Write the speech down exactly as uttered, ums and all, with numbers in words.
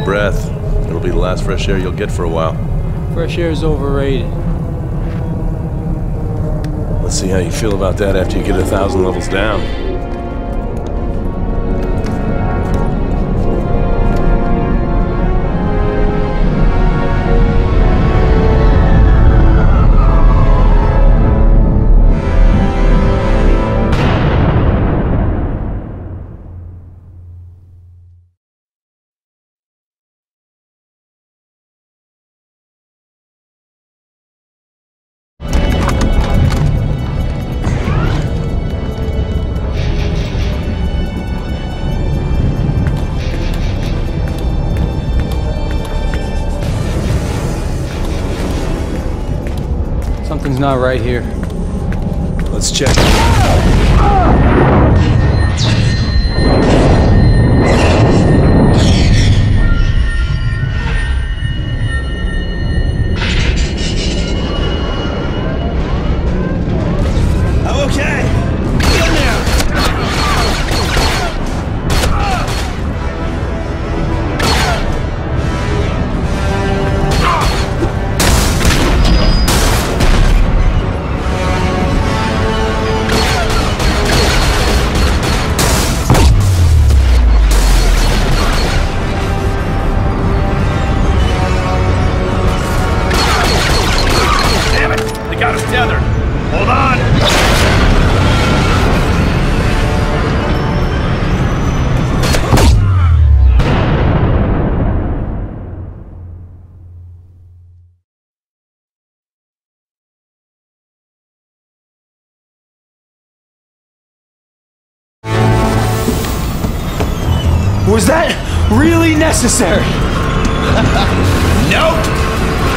breath. It'll be the last fresh air you'll get for a while. Fresh air is overrated. Let's see how you feel about that after you get a thousand levels down. Something's not right here. Let's check. I'm okay! Get in there! Got us tethered. Hold on! Was that really necessary? Nope!